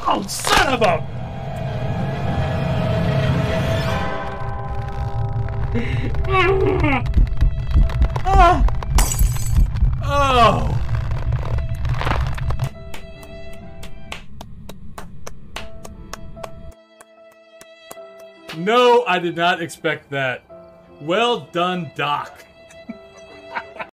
Oh, son of a... Oh! No, I did not expect that. Well done, Doc.